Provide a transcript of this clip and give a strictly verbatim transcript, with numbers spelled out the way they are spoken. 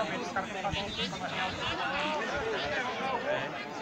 realmente os caras estão fazendo isso, mas realmente.